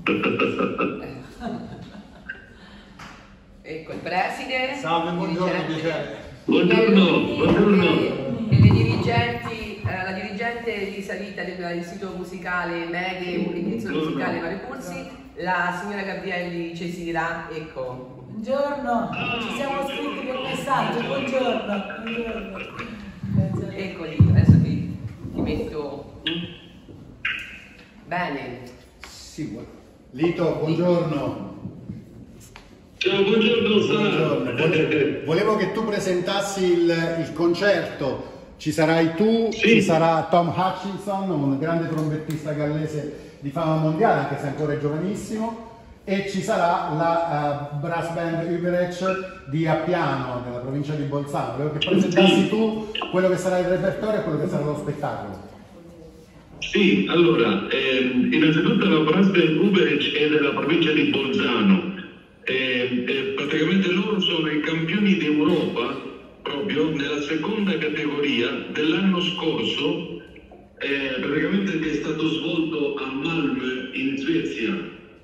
Ecco il preside. Salve, buongiorno, piacere. Buongiorno. E le dirigenti, la dirigente di salita dell'Istituto Musicale Medie, indirizzo musicale Mario Cursi, la signora Gabrielli Cesira, ecco. Buongiorno, ci siamo scritti per messaggio, buongiorno. Eccoli, adesso ti metto. Bene. Sì, Lito, buongiorno. Ciao, buongiorno Sara. Volevo che tu presentassi il concerto. Ci sarai tu, sì. Ci sarà Tom Hutchinson, un grande trombettista gallese di fama mondiale, anche se ancora è giovanissimo, e ci sarà la brass band Uberech di Appiano, nella provincia di Bolzano. Volevo che presentassi tu quello che sarà il repertorio e quello che sarà lo spettacolo. Sì, allora, innanzitutto la brass band Uberech è della provincia di Bolzano. Praticamente loro sono i campioni d'Europa proprio nella seconda categoria dell'anno scorso, praticamente che è stato svolto a Malmö in Svezia,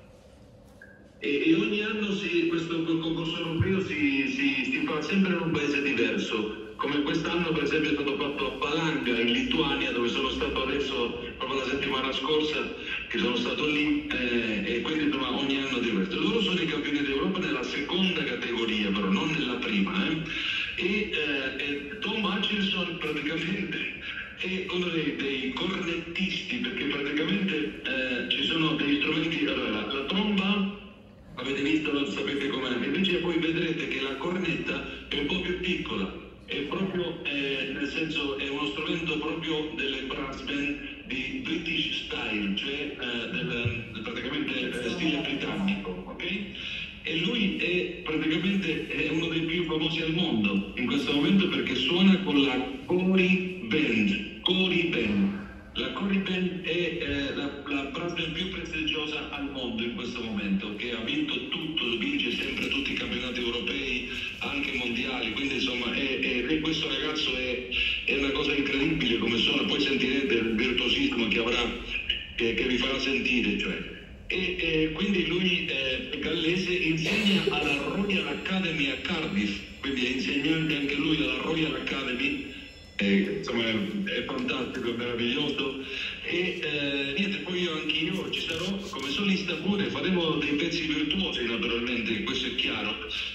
e ogni anno questo concorso europeo si fa sempre in un paese diverso, come quest'anno per esempio è stato fatto a Palanga in Lituania, dove sono stato adesso proprio la settimana scorsa che sono stato lì, e quindi insomma ogni anno è diverso. Loro sono i campioni d'Europa nella seconda categoria, però non nella prima, e Tom Hutchinson praticamente è uno dei cornettisti, perché praticamente ci sono degli strumenti. Allora, la tromba avete visto, lo sapete com'è, invece poi vedrete che la cornetta è un po' più piccola, è proprio nel senso è uno strumento proprio delle brass band di British style, cioè praticamente stile britannico, ok? E lui è praticamente uno dei più famosi al mondo in questo momento, perché suona con la Cory Band. Cory Band. La Cory Band è la brass band più prestigiosa al mondo in questo momento, che ha vinto tutto, vince sempre tutti i campionati europei, anche mondiali, quindi insomma questo ragazzo è una cosa incredibile come suona, poi sentirete il virtuosismo che avrà, che vi farà sentire, cioè. E quindi lui è gallese, insegna alla Royal Academy a Cardiff, quindi è insegnante anche lui alla Royal Academy, insomma è fantastico, è meraviglioso, e niente, poi anch'io ci sarò come solista pure, faremo dei pezzi virtuosi naturalmente, questo è chiaro,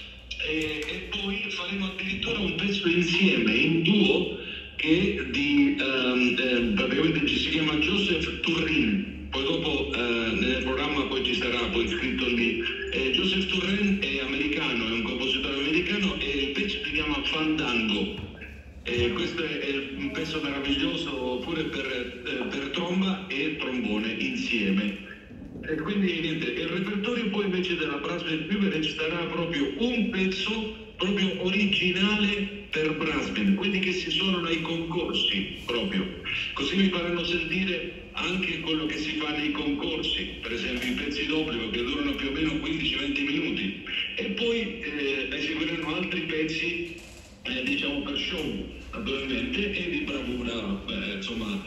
e poi faremo addirittura un pezzo insieme, in duo, che praticamente si chiama Joseph Turin. Poi dopo nel programma poi ci sarà poi scritto lì. Joseph Turin è americano, è un compositore americano, e il pezzo si chiama Fandango. Questo è un pezzo meraviglioso pure per tromba e trombone insieme. E quindi niente, il repertorio poi invece della brass band Uberech sarà proprio un pezzo proprio originale per brass band, quelli che si suonano ai concorsi proprio, così vi faranno sentire anche quello che si fa nei concorsi, per esempio i pezzi d'obbligo che durano più o meno 15-20 minuti, e poi eseguiranno altri pezzi diciamo per show naturalmente, e di bravura, insomma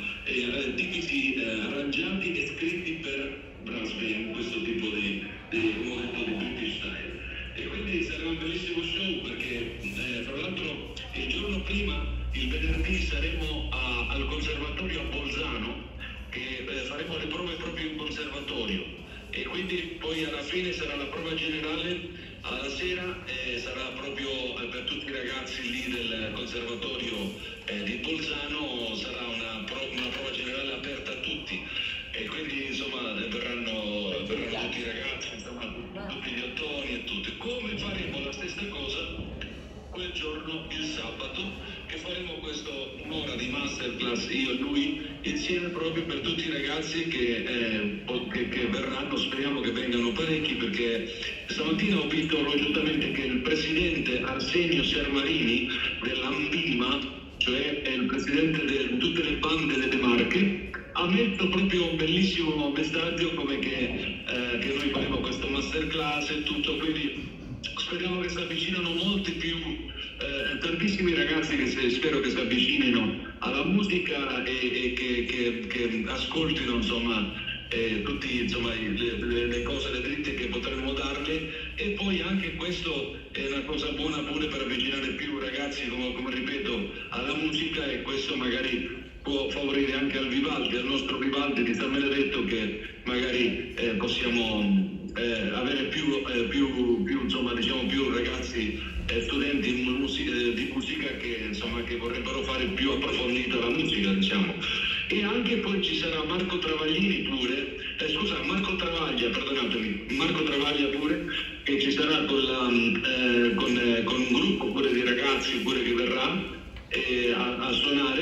tipici arrangiati e scritti per brass band, questo tipo di momento di British style. E quindi sarà un bellissimo show, perché tra l'altro il giorno prima, il venerdì, saremo al conservatorio a Bolzano, che faremo le prove proprio in conservatorio, e quindi poi alla fine sarà la prova generale alla sera, sarà proprio per tutti i ragazzi lì del conservatorio di Bolzano, sarà una prova generale aperta a tutti, e quindi insomma verranno tutti i ragazzi, insomma tutti gli ottoni e tutti. Come faremo la stessa cosa quel giorno, il sabato, che faremo un'ora di masterclass, io e lui, insieme proprio per tutti i ragazzi che verranno, speriamo che vengano parecchi, perché stamattina ho visto giustamente che il presidente Arsenio Sermarini dell'Ambima, cioè è il presidente di tutte le bande delle Marche, ha messo proprio un bellissimo messaggio come che noi faremo questo masterclass e tutto, quindi speriamo che si avvicinano molti più, tantissimi ragazzi che spero che si avvicinino alla musica e che ascoltino insomma tutte le cose, le dritte che potremmo darle, e poi anche questo è una cosa buona pure per avvicinare più ragazzi, come ripeto, alla musica, e questo magari può favorire anche al nostro Vivaldi di San Benedetto, che magari possiamo avere più ragazzi studenti di musica che vorrebbero fare più approfondita la musica, diciamo. E anche poi ci sarà Marco Travaglia pure, che ci sarà con un gruppo pure di ragazzi pure che verrà a suonare.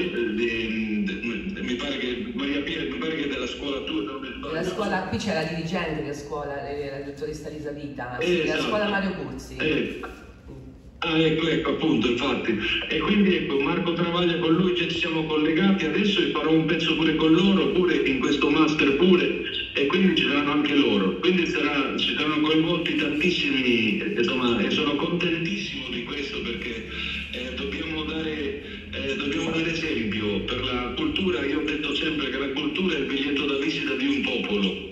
Mi pare che Maria Pia, mi pare che è della scuola tua. La scuola, qui c'è la dirigente della scuola, la dottoressa Elisabetta, esatto. della scuola Mario Curzi. Ecco, appunto, infatti. E quindi ecco, Marco Travaglia, con lui ci siamo collegati adesso, e farò un pezzo pure con loro, pure in questo master pure, e quindi ci saranno anche loro. Quindi ci saranno coinvolti tantissimi, insomma, e sono contentissimo di questo, perché dobbiamo dare esempio per la cultura. Io ho detto sempre che la cultura è il biglietto da visita di un popolo.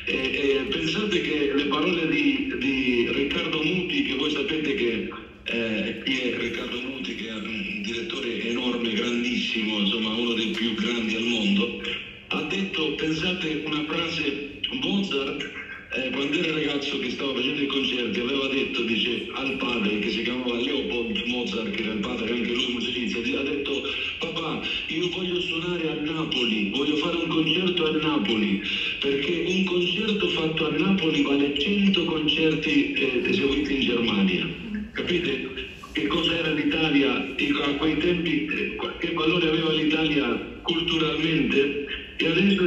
Pensate che le parole di Riccardo Muti, che voi sapete che chi è Riccardo Muti, che è un direttore enorme, grandissimo, insomma uno dei più grandi al mondo, ha detto, pensate, una frase, Mozart, quando era ragazzo che stava facendo i concerti, aveva detto, dice, al padre, che si chiamava Leopold Mozart, che era il padre, anche lui musicista, ha detto: papà, io voglio suonare a Napoli, voglio fare un concerto a Napoli, perché un concerto fatto a Napoli vale 100 concerti eseguiti in Germania. Capite che cosa era l'Italia a quei tempi, che valore aveva l'Italia culturalmente? E adesso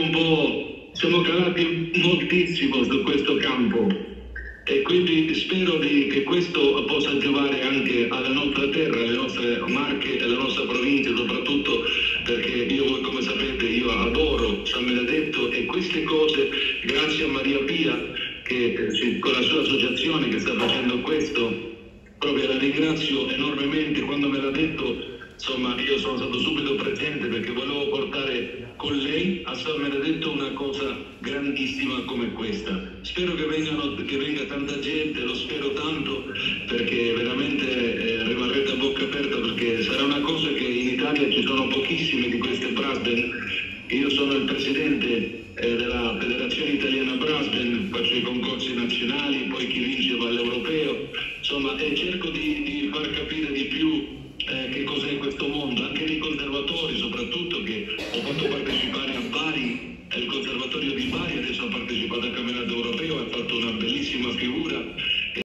siamo calati moltissimo su questo campo, e quindi spero che questo possa giovare anche alla nostra terra, alle nostre Marche e alla nostra provincia soprattutto, perché voi come sapete io adoro San Benedetto, e queste cose, grazie a Maria Pia, che con la sua associazione che sta facendo questo, proprio la ringrazio enormemente. Quando me l'ha detto, insomma, io sono stato subito presente, perché volevo portare con lei a San Benedetto una cosa grandissima come questa. Spero che venga tanta gente, lo spero tanto, perché veramente rimarrete a bocca aperta, perché sarà una cosa che in Italia ci sono pochissime di queste brass band. Io sono il presidente della Federazione Italiana Brass Band, faccio i concorsi nazionali, poi chi vince va all'europeo, insomma, e cerco di far capire di più che cos'è questo mondo, anche nei conservatori soprattutto, che ho fatto partecipare a Bari, il conservatorio di Bari adesso ha partecipato al campionato europeo, ha fatto una bellissima figura,